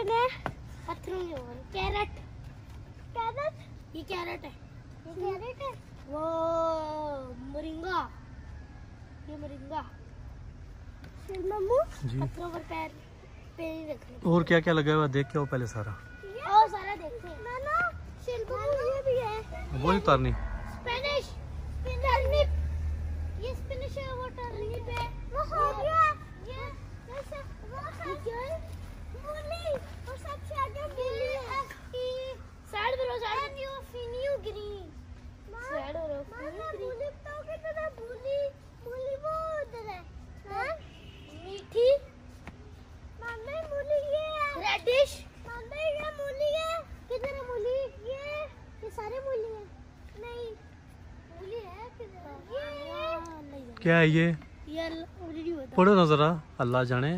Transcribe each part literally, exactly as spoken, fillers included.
है पत्थरों के ऊपर कैरेट कैरेट ये कैरेट है ये कैरेट है वो मोरिंगा ये मोरिंगा फिर मम्मू पत्थरों पर पैर पैर रखने। और क्या क्या लगा हुआ देख के आओ पहले सारा और सारा देखते हैं ना ना शिल्पू ये भी है वो ही उतारनी स्पेनिश टर्निप ये स्पेनिश है वो टर्निप है वो हो गया ये वैसे वो क्या है मूली और सबसे आगे मूली है साइड में रो साइड न्यू फिनियो ग्रीन साइड रो मूली तो कितना मूली मूली वो उधर है हां मीठी मम्मी मूली ये है रेडिश मम्मी ये मूली है किधर है मूली ये ये सारे मूली है नहीं मूली है किधर ये क्या है ये ये ऑलरेडी बता पढ़ो ना जरा अल्लाह जाने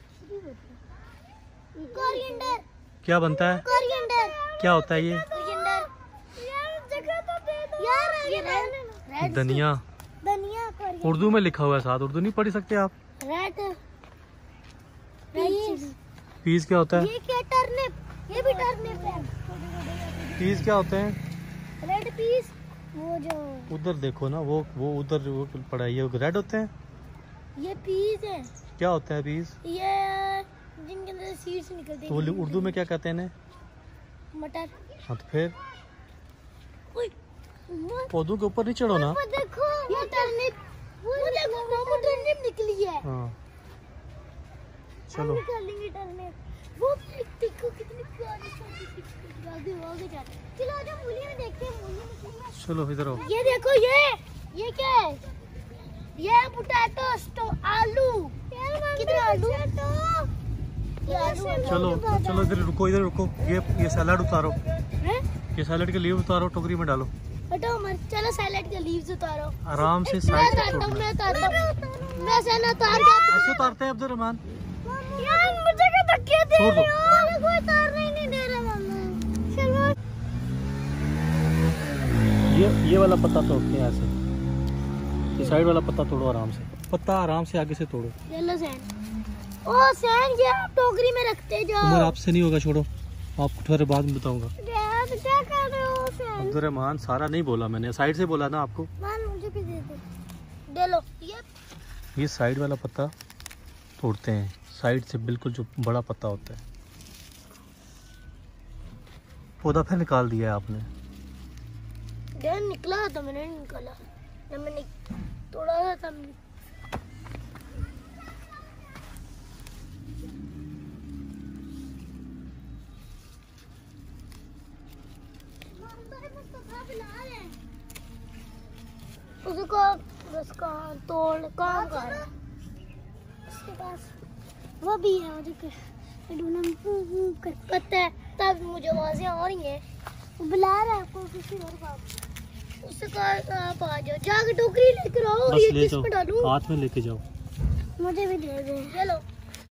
कोरिएंडर क्या बनता है कोरिएंडर क्या होता है ये कोरिएंडर यार जगह तो दे दो यार ये रेड धनिया धनिया कोरिएंडर उर्दू में लिखा हुआ है साथ उर्दू नहीं पढ़ सकते आप रेड पीस पीस क्या होता है ये क्या टर्निप ये भी टर्निप है पीस क्या होते हैं रेड पीस वो जो उधर देखो ना वो वो उधर वो पड़ा है ये रेड होते हैं ये पीस है क्या होता है पीस ये जिनके अंदर सीड्स निकलते हैं तो उर्दू में क्या कहते हैं इन्हें मटर हाँ तो फिर ओए पौधों के ऊपर नहीं चढ़ो ना देखो ये टर्निप वो देखो मामू टर्निप निकली है हाँ चलो निकालेंगे टर्निप वो देखो कितनी प्यारी छोटी आगे आगे जाते चलो आजा मूली में देखते हैं मूली में चलो इधर आओ ये देखो ये ये क्या है ये पोटैटो स्टो आलू कितने आलू ये आलू चलो चलो इधर रुको इधर रुको ये ये सैलड उतारो हैं ये सैलड के लीव उतारो टोकरी में डालो हटो मत चलो सैलेड के लीव्स उतारो आराम से मैं साइड पे उतारता हूं छोड़ना मैं उतारता हूं मैं से ना उतार के ऐसे उतारते हैं अब्दुर रहमान यार मुझे क्या धक्के दे छोड़ दो। रहे हो मुझे कोई उतारने ही नहीं दे रहा मम्मा चलो ये ये वाला पत्ता तोड़ते हैं ऐसे ये साइड वाला पत्ता तोड़ो आराम से पत्ता आराम से आगे से तोड़ो चलो सैन ओ सैन ये आप टोकरी में रखते जाओ उमर आपसे नहीं होगा छोड़ो आपको थोड़ी बाद में बताऊंगा यार क्या कर रहे हो सैन अब्दुर रहमान सारा नहीं बोला मैंने साइड से बोला ना आपको मान मुझे भी दे दो दे लो ये ये साइड वाला पत्ता तोड़ते हैं साइड से बिल्कुल जो बड़ा पत्ता होता है पौधा फिर निकाल दिया है आपने यार निकला था मैंने निकाला जब मैंने तोड़ा था तब उसको उसका तोड़ काम कर उसके पास वो भी है मुझे पता है तब मुझे आवाजें आ रही हैं वो बुला रहा है आपको किसी और बात उससे कहा आप आ जाओ जाके टोकरी लेकर आओ बस ये ले किस में डालूं जाओ हाथ में लेके जाओ मुझे भी दे दे चलो